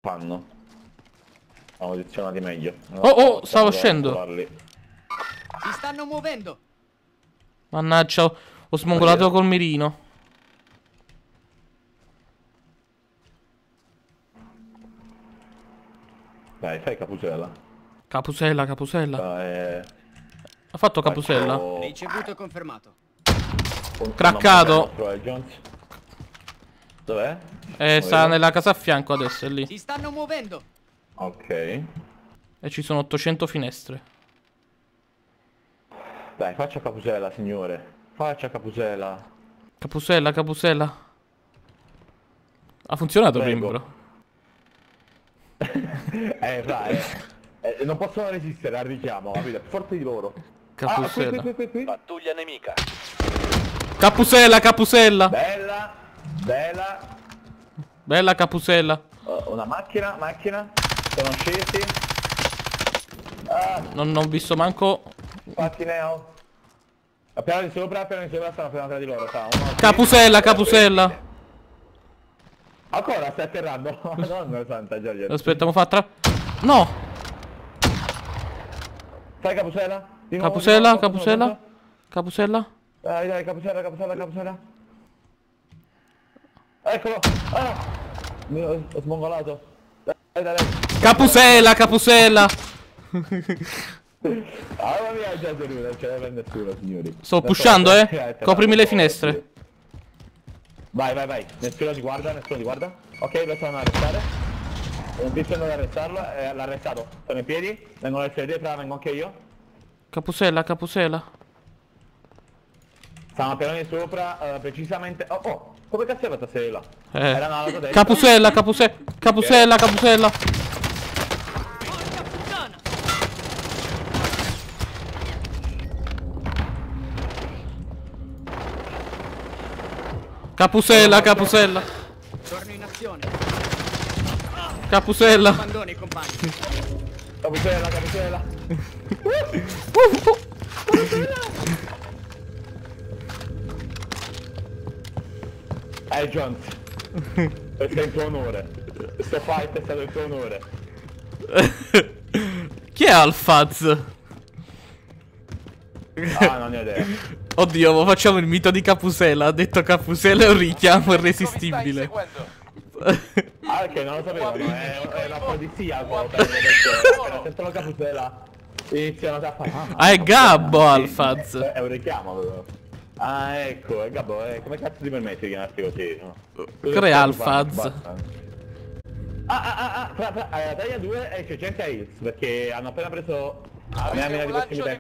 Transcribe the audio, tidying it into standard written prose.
fanno. Siamo posizionati meglio. Oh, stavo scendo. Si stanno muovendo. Mannaggia, ho smongolato col mirino. Dai, fai Capusella. Capusella. Dai, Ha fatto Capusella? Ricevuto e confermato. Craccato. Dov'è? Sta nella casa a fianco adesso, è lì. Si stanno muovendo. Ok. E ci sono 800 finestre. Dai, faccia Capusella, signore. Faccia Capusella. Capusella. Ha funzionato Prego. prima, Vai. Non possono resistere al richiamo, capito? Più forte di loro. Capusella. Qui. Pattuglia nemica. Capusella. Bella. Capusella. Una macchina. Sono scesi. Non ho visto manco. Patineo. A piano di sopra stanno appena tra di loro. Capusella. Ancora stai atterrando. Madonna santa, Giorgio. Aspetta, mo fa tra. No. Fai Capusella? Di nuovo, Capusella. Dai, Capusella. Eccolo. Ho smongolato. Dai. Capusella. Mamma mia, Giorgio, non ce ne prende nessuno, signori. Sto pushando, Coprimi le finestre. Vai. Nessuno ti guarda. Ok, lo stanno ad arrestare. Non riescono ad arrestarlo, l'ha arrestato. Sono in piedi, vengono le sedie, vengo anche io. Capusella. Stanno appena di sopra, precisamente. Oh, come cazzo è fatta sedere là? Era una lato destra. Capusella. Porca puttana. Capusella. Torno in azione. Capusella. Abbandoni i compagni. Capusella. Jones. Questo è il tuo onore. Questo fight è stato il tuo onore. Chi è Alfaz? Non ne ho idea. Oddio, ma facciamo il mito di Capusella. Ha detto Capusella è un richiamo irresistibile. Che non lo sapevano, è una polizia. Sentono Capusella. Iniziano a fare. È Gabbo Alfaz. È un richiamo però. Ecco, è Gabbo, come cazzo ti permetti di chiamarti così? Crea Alfaz. Tra taglia 2 esce gente a Hills perché hanno appena preso la mia mina di prossimità.